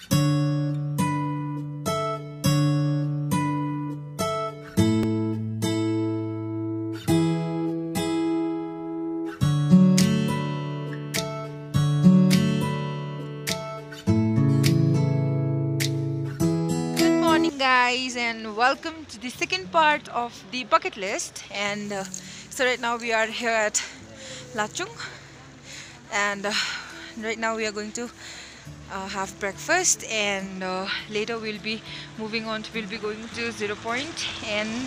Guys, and welcome to the second part of the bucket list. And so right now we are here at Lachung, and right now we are going to have breakfast, and later we'll be moving on we'll be going to 0 Point, and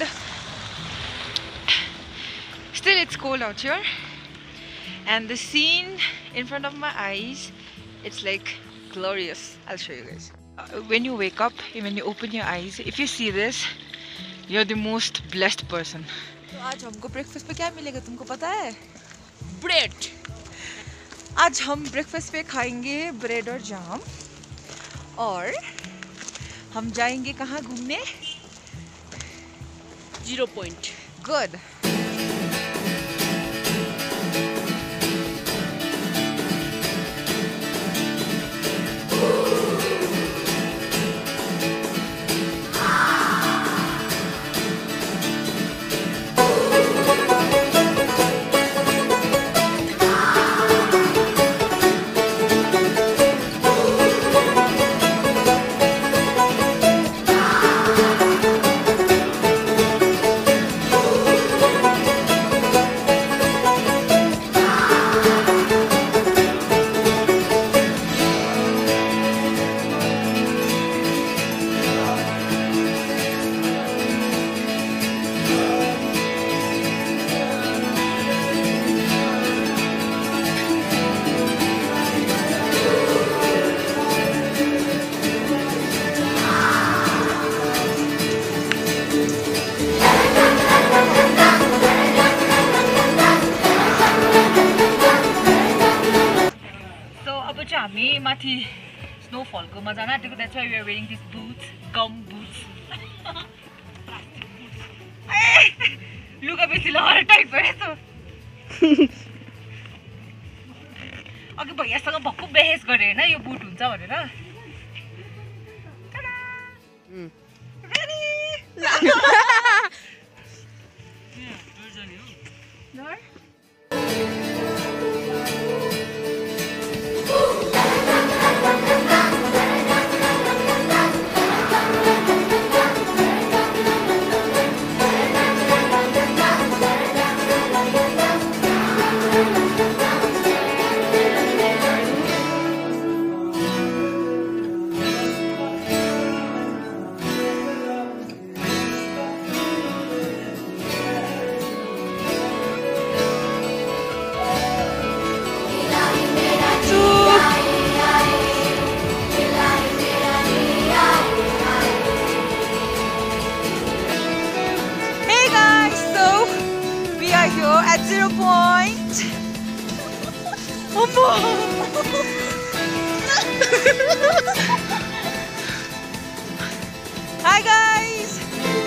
still it's cold out here, and the scene in front of my eyes, it's like glorious. I'll show you guys. When you wake up, when you open your eyes, if you see this, you're the most blessed person. तो आज हमको breakfast पे क्या मिलेगा तुमको पता है? Bread. आज हम ब्रेकफास्ट पे खाएंगे ब्रेड और जाम, और हम जाएंगे कहाँ घूमने? 0 Point. Good. हामी माथि snowfall को मजा आँटेको. That's why we are wearing these boots, gum boots. लुगा बेसी लगाएर टाइट भएछ. अघि भैयासँग भक्कु बहस गरे हैन यो बुट हुन्छ भनेर. At 0 Point. Hi guys.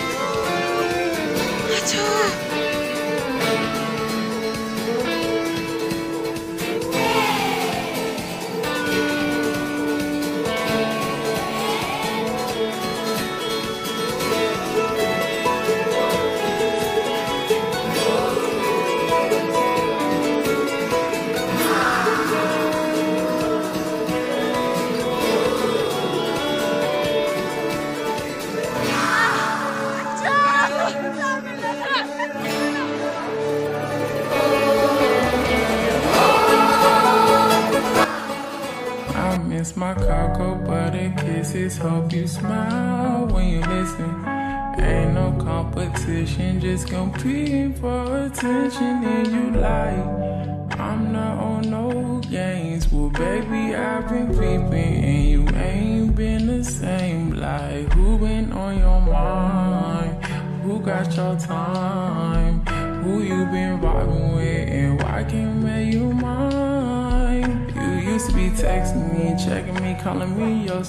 Miss my cocoa butter kisses, hope you smile when you listen. Ain't no competition, just competing for attention. And you like, I'm not on no games. Well, baby, I've been peeping, and you ain't been the same. Like, who been on your mind? Who got your time? Who you been vibing with, and why can't make you mine? You used to be texting me, checking me, calling me your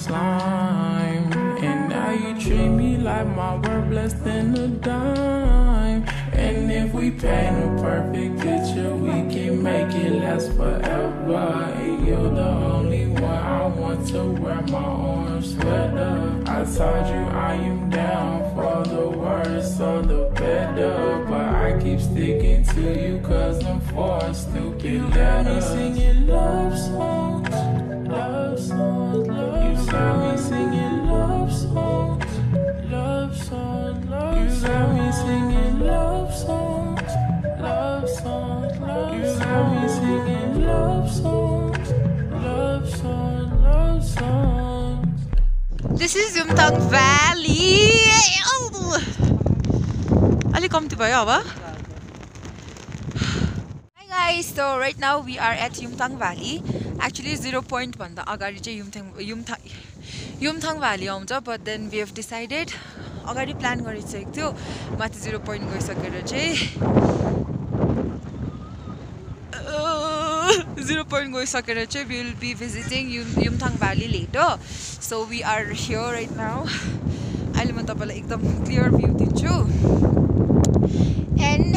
slime, and now you treat me like my worth less than a dime. And if we paint a perfect picture, we can make it last forever. And you're the only one I want to wear my orange sweater. I told you I am down for the worse or the better, but I keep sticking to you cause I'm forced to be got me singing love songs, love songs, love songs. You got me singing love songs, love songs, love songs. You got me singing love songs, love songs, love songs. You got me singing love songs, love songs, love songs. This is Yumthang Valley. Ali kamti bhayo aba? Hi guys, so right now we are at Yumthang Valley. Actually 0 point भन्दा अगाडि चाहिँ Yumthang Valley आउँछ, but then we have decided अगाडि plan गरिसकेको थियो माथि 0 point गइसकेर चाहिँ 0 point गइसकेर चाहिँ we will be visiting Yumthang Valley later. So we are here right now. अहिले म तपाईलाई एकदम clear view दिन्छु. And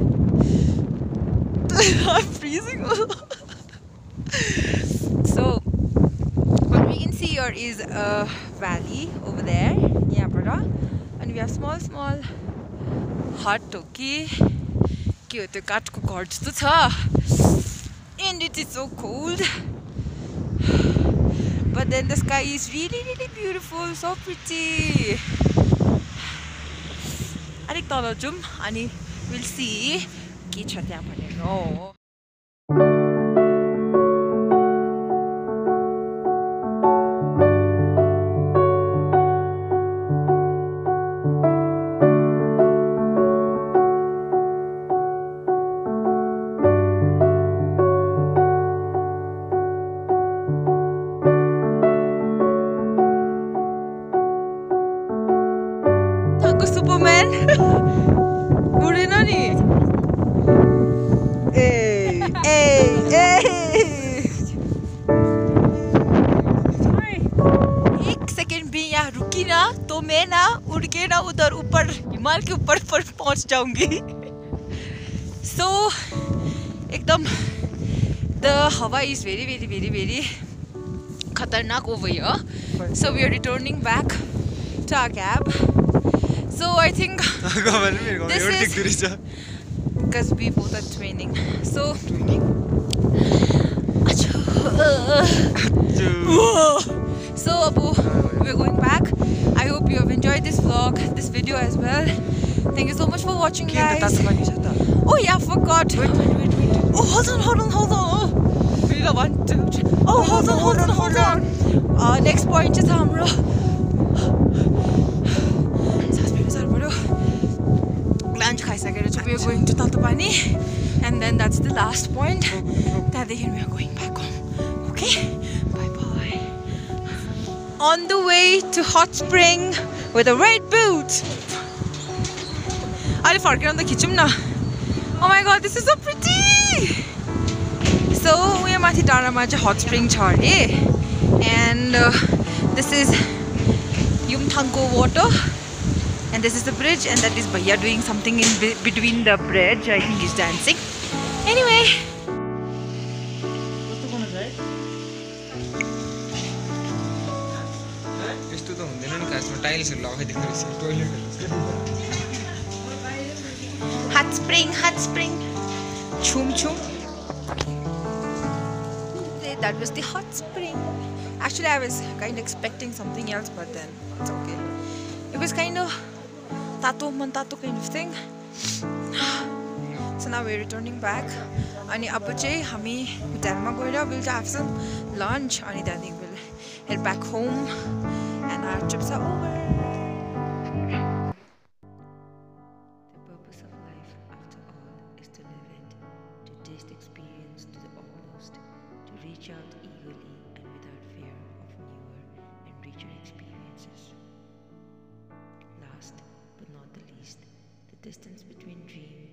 I'm freezing. So what we can see here is a valley over there. And we have small hut. Okay, and it is so cold, but then the sky is really beautiful, so pretty. Adik tala jum ani we'll see ke cha त्यहाँ भनेर. Superman. Burina ni. Hey. एक second भी यहाँ रुकी ना तो मैं ना उड़ के ना उधर ऊपर हिमाल के ऊपर पर पहुँच जाऊंगी. So एकदम the हवा is very खतरनाक over here. So we are returning back to our cab. So I think this is because we both are twinning. So we're going back. I hope you have enjoyed this vlog, this video as well. Thank you so much for watching, guys. Oh yeah, I forgot. Wait. Oh, hold on. Oh, 1, 2, 3. Oh, hold on. Next point is hamro. Lunch खाइसकेर चाहिँ we are going to Tatapani, and then that's the last point. Then we are going back home. Okay, bye. On the way to hot spring with a red boot. I'll forget on the kitchen now. Oh my god, this is so pretty. So we are mathi Darama hot spring chare, and this is Yumthangko water. And this is the bridge, and that is Bhaiya doing something in between the bridge. I think he's dancing. Anyway. Hot spring. Chum. That was the hot spring. Actually, I was kind of expecting something else, but then it's okay. It was kind of tato mantato kind of thing. So now we're returning back. Ani abu chai hami hotelma gaera we'll have some lunch, ani then we'll head back home and our trips are over. The purpose of life, after all, is to live it, to taste experience to the utmost, to reach out eagerly and without fear of newer and richer experiences. Last but not the least, the distance between dream